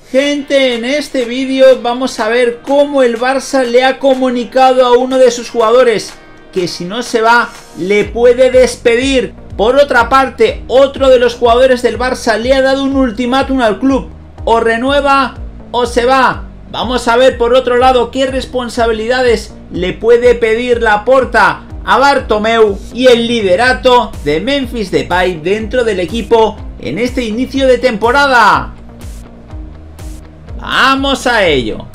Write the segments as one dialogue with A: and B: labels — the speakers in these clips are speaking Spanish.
A: Gente, en este vídeo vamos a ver cómo el Barça le ha comunicado a uno de sus jugadores que si no se va le puede despedir. Por otra parte, otro de los jugadores del Barça le ha dado un ultimátum al club: o renueva o se va. Vamos a ver por otro lado qué responsabilidades le puede pedir Laporta a Bartomeu y el liderato de Memphis Depay dentro del equipo en este inicio de temporada. ¡Vamos a ello!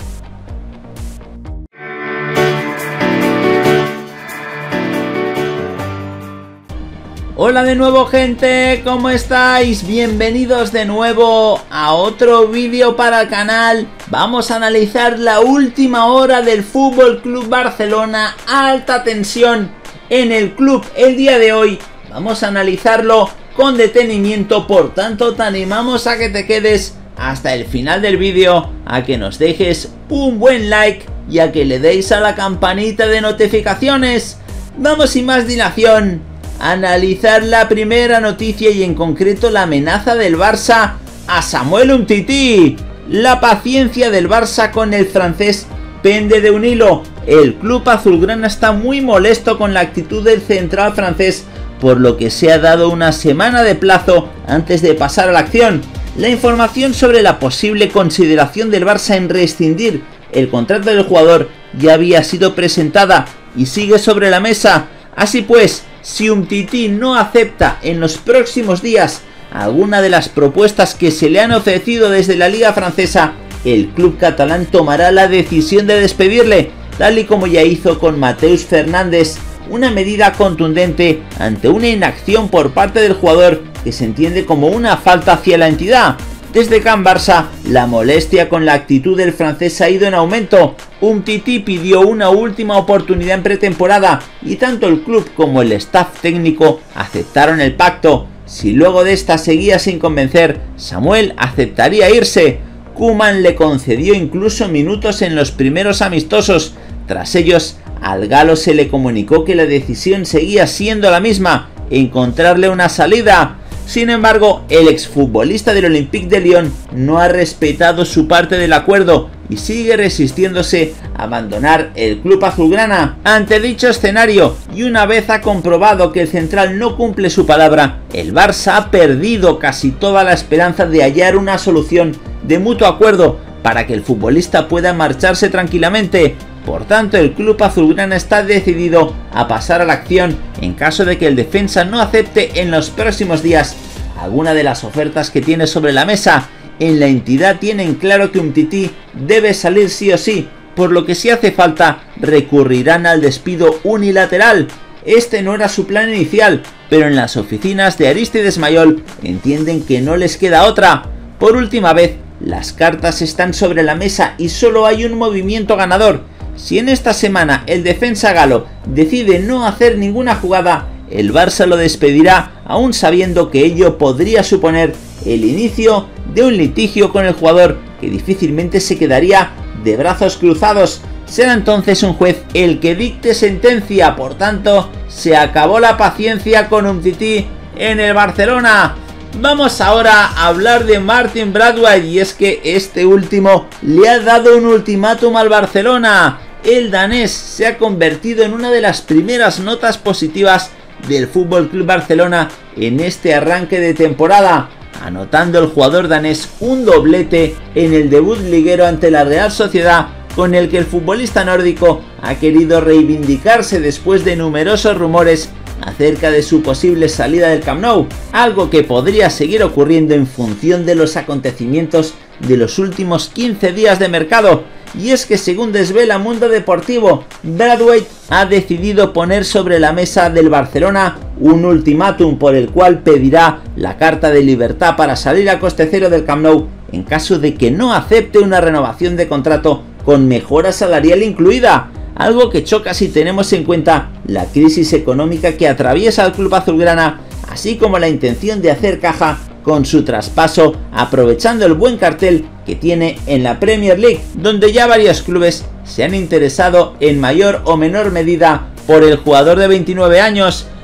A: Hola de nuevo, gente, ¿cómo estáis? Bienvenidos de nuevo a otro vídeo para el canal. Vamos a analizar la última hora del FC Barcelona, alta tensión en el club el día de hoy. Vamos a analizarlo con detenimiento, por tanto te animamos a que te quedes hasta el final del vídeo, a que nos dejes un buen like y a que le deis a la campanita de notificaciones. Vamos sin más dilación a analizar la primera noticia y en concreto la amenaza del Barça a Samuel Umtiti. La paciencia del Barça con el francés pende de un hilo. El club azulgrana está muy molesto con la actitud del central francés, por lo que se ha dado una semana de plazo antes de pasar a la acción. La información sobre la posible consideración del Barça en rescindir el contrato del jugador ya había sido presentada y sigue sobre la mesa. Así pues, si Umtiti no acepta en los próximos días alguna de las propuestas que se le han ofrecido desde la liga francesa, el club catalán tomará la decisión de despedirle, tal y como ya hizo con Mateus Fernández, una medida contundente ante una inacción por parte del jugador que se entiende como una falta hacia la entidad. Desde Can Barça, la molestia con la actitud del francés ha ido en aumento. Umtiti pidió una última oportunidad en pretemporada y tanto el club como el staff técnico aceptaron el pacto. Si luego de esta seguía sin convencer, Samuel aceptaría irse. Koeman le concedió incluso minutos en los primeros amistosos. Tras ellos, al galo se le comunicó que la decisión seguía siendo la misma: encontrarle una salida. Sin embargo, el exfutbolista del Olympique de Lyon no ha respetado su parte del acuerdo y sigue resistiéndose a abandonar el club azulgrana. Ante dicho escenario, y una vez ha comprobado que el central no cumple su palabra, el Barça ha perdido casi toda la esperanza de hallar una solución de mutuo acuerdo para que el futbolista pueda marcharse tranquilamente. Por tanto, el club azulgrana está decidido a pasar a la acción en caso de que el defensa no acepte en los próximos días alguna de las ofertas que tiene sobre la mesa. En la entidad tienen claro que Umtiti debe salir sí o sí, por lo que si hace falta recurrirán al despido unilateral. Este no era su plan inicial, pero en las oficinas de Arístides Maillol entienden que no les queda otra. Por última vez, las cartas están sobre la mesa y solo hay un movimiento ganador. Si en esta semana el defensa galo decide no hacer ninguna jugada, el Barça lo despedirá, aún sabiendo que ello podría suponer el inicio de un litigio con el jugador que difícilmente se quedaría de brazos cruzados. Será entonces un juez el que dicte sentencia. Por tanto, se acabó la paciencia con Umtiti en el Barcelona. Vamos ahora a hablar de Martin Braithwaite, y es que este último le ha dado un ultimátum al Barcelona. El danés se ha convertido en una de las primeras notas positivas del FC Barcelona en este arranque de temporada, anotando el jugador danés un doblete en el debut liguero ante la Real Sociedad, con el que el futbolista nórdico ha querido reivindicarse después de numerosos rumores acerca de su posible salida del Camp Nou, algo que podría seguir ocurriendo en función de los acontecimientos de los últimos 15 días de mercado. Y es que, según desvela Mundo Deportivo, Braithwaite ha decidido poner sobre la mesa del Barcelona un ultimátum por el cual pedirá la carta de libertad para salir a coste cero del Camp Nou en caso de que no acepte una renovación de contrato con mejora salarial incluida, algo que choca si tenemos en cuenta la crisis económica que atraviesa el club azulgrana, así como la intención de hacer caja con su traspaso, aprovechando el buen cartel que tiene en la Premier League, donde ya varios clubes se han interesado en mayor o menor medida por el jugador de 29 años.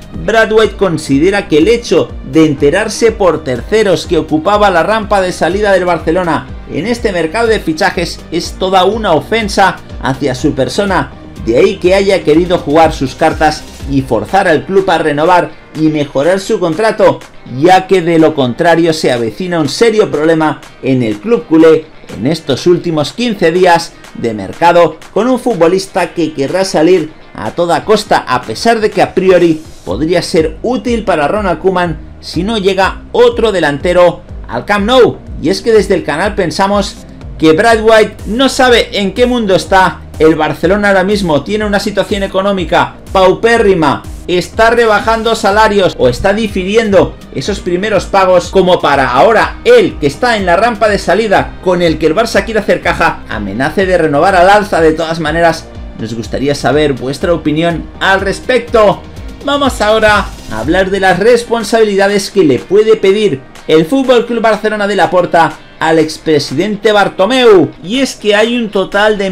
A: Brad White considera que el hecho de enterarse por terceros que ocupaba la rampa de salida del Barcelona en este mercado de fichajes es toda una ofensa hacia su persona, de ahí que haya querido jugar sus cartas y forzar al club a renovar y mejorar su contrato, ya que de lo contrario se avecina un serio problema en el club culé en estos últimos 15 días de mercado, con un futbolista que querrá salir a toda costa, a pesar de que a priori podría ser útil para Ronald Koeman si no llega otro delantero al Camp Nou. Y es que desde el canal pensamos que Brad White no sabe en qué mundo está. El Barcelona ahora mismo tiene una situación económica paupérrima, está rebajando salarios o está difiriendo esos primeros pagos, como para ahora él, que está en la rampa de salida con el que el Barça quiere hacer caja, amenace de renovar al alza. De todas maneras, nos gustaría saber vuestra opinión al respecto. Vamos ahora a hablar de las responsabilidades que le puede pedir el FC Barcelona de Laporta al expresidente Bartomeu. Y es que hay un total de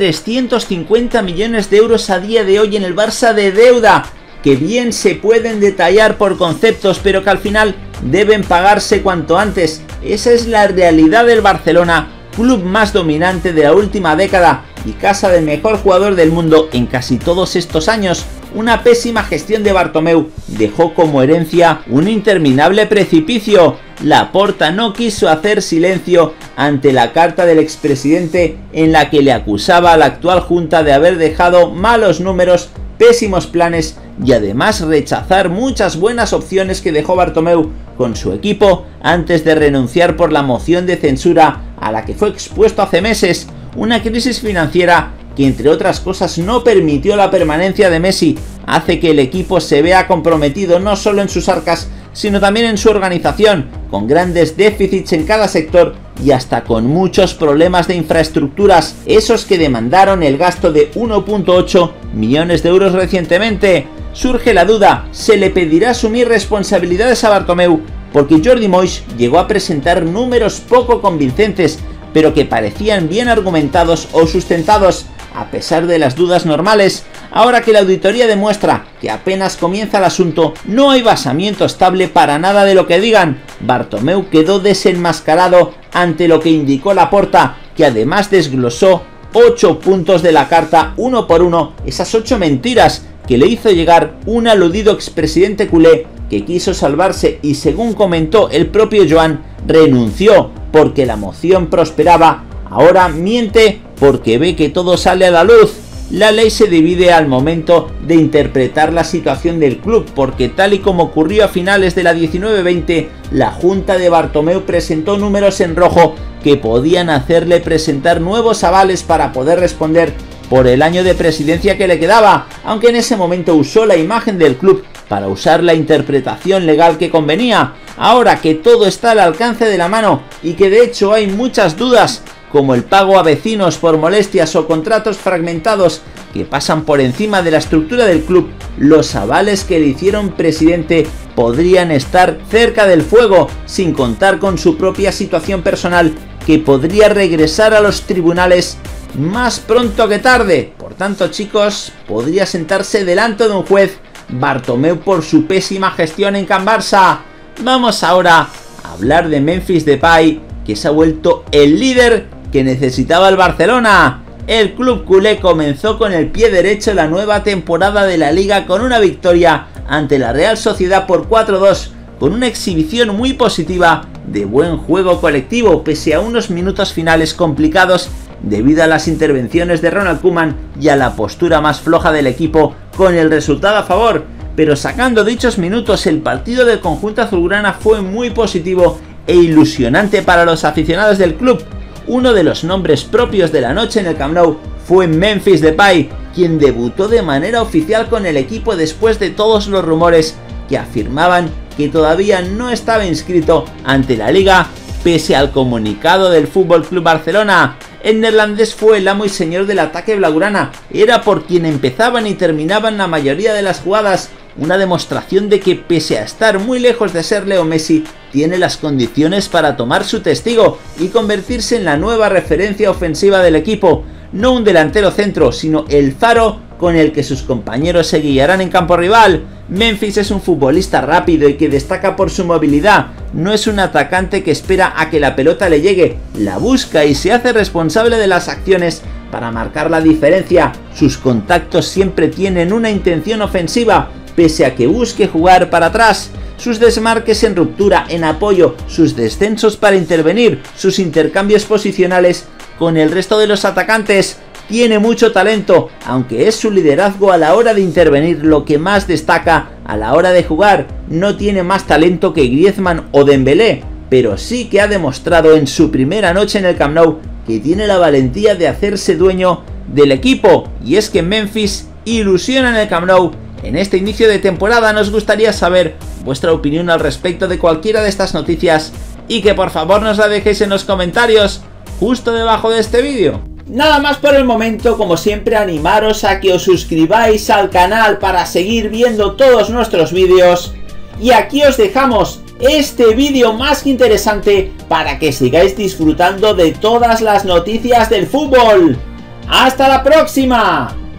A: 1.350 millones de euros a día de hoy en el Barça de deuda, que bien se pueden detallar por conceptos, pero que al final deben pagarse cuanto antes. Esa es la realidad del Barcelona, club más dominante de la última década y casa del mejor jugador del mundo en casi todos estos años. Una pésima gestión de Bartomeu dejó como herencia un interminable precipicio. Laporta no quiso hacer silencio ante la carta del expresidente en la que le acusaba a la actual junta de haber dejado malos números, pésimos planes y además rechazar muchas buenas opciones que dejó Bartomeu con su equipo antes de renunciar por la moción de censura a la que fue expuesto hace meses. Una crisis financiera que, entre otras cosas, no permitió la permanencia de Messi, hace que el equipo se vea comprometido no solo en sus arcas, sino también en su organización, con grandes déficits en cada sector y hasta con muchos problemas de infraestructuras, esos que demandaron el gasto de 1,8 millones de euros recientemente. Surge la duda, ¿se le pedirá asumir responsabilidades a Bartomeu? Porque Jordi Moix llegó a presentar números poco convincentes, pero que parecían bien argumentados o sustentados, a pesar de las dudas normales. Ahora que la auditoría demuestra que apenas comienza el asunto, no hay basamiento estable para nada de lo que digan. Bartomeu quedó desenmascarado ante lo que indicó Laporta, que además desglosó 8 puntos de la carta uno por uno, esas 8 mentiras que le hizo llegar un aludido expresidente culé que quiso salvarse y, según comentó el propio Joan, renunció porque la moción prosperaba. Ahora miente porque ve que todo sale a la luz. La ley se divide al momento de interpretar la situación del club, porque tal y como ocurrió a finales de la 19-20, la junta de Bartomeu presentó números en rojo que podían hacerle presentar nuevos avales para poder responder por el año de presidencia que le quedaba, aunque en ese momento usó la imagen del club para usar la interpretación legal que convenía. Ahora que todo está al alcance de la mano y que de hecho hay muchas dudas, como el pago a vecinos por molestias o contratos fragmentados que pasan por encima de la estructura del club, los avales que le hicieron presidente podrían estar cerca del fuego, sin contar con su propia situación personal, que podría regresar a los tribunales más pronto que tarde. Por tanto, chicos, podría sentarse delante de un juez Bartomeu por su pésima gestión en Can Barça. Vamos ahora a hablar de Memphis Depay, que se ha vuelto el líder que necesitaba el Barcelona. El club culé comenzó con el pie derecho la nueva temporada de la Liga con una victoria ante la Real Sociedad por 4-2, con una exhibición muy positiva de buen juego colectivo, pese a unos minutos finales complicados debido a las intervenciones de Ronald Koeman y a la postura más floja del equipo con el resultado a favor. Pero sacando dichos minutos, el partido del conjunto azulgrana fue muy positivo e ilusionante para los aficionados del club. Uno de los nombres propios de la noche en el Camp Nou fue Memphis Depay, quien debutó de manera oficial con el equipo después de todos los rumores que afirmaban que todavía no estaba inscrito ante la Liga, pese al comunicado del FC Barcelona. El neerlandés fue el amo y señor del ataque blaugrana, era por quien empezaban y terminaban la mayoría de las jugadas, una demostración de que, pese a estar muy lejos de ser Leo Messi, tiene las condiciones para tomar su testigo y convertirse en la nueva referencia ofensiva del equipo. No un delantero centro, sino el faro con el que sus compañeros se guiarán en campo rival. Memphis es un futbolista rápido y que destaca por su movilidad. No es un atacante que espera a que la pelota le llegue, la busca y se hace responsable de las acciones para marcar la diferencia. Sus contactos siempre tienen una intención ofensiva, pese a que busque jugar para atrás. Sus desmarques en ruptura, en apoyo, sus descensos para intervenir, sus intercambios posicionales con el resto de los atacantes. Tiene mucho talento, aunque es su liderazgo a la hora de intervenir lo que más destaca a la hora de jugar. No tiene más talento que Griezmann o Dembélé, pero sí que ha demostrado en su primera noche en el Camp Nou que tiene la valentía de hacerse dueño del equipo. Y es que Memphis ilusiona en el Camp Nou. En este inicio de temporada nos gustaría saber vuestra opinión al respecto de cualquiera de estas noticias y que por favor nos la dejéis en los comentarios justo debajo de este vídeo. Nada más por el momento, como siempre animaros a que os suscribáis al canal para seguir viendo todos nuestros vídeos. Y aquí os dejamos este vídeo más que interesante para que sigáis disfrutando de todas las noticias del fútbol. ¡Hasta la próxima!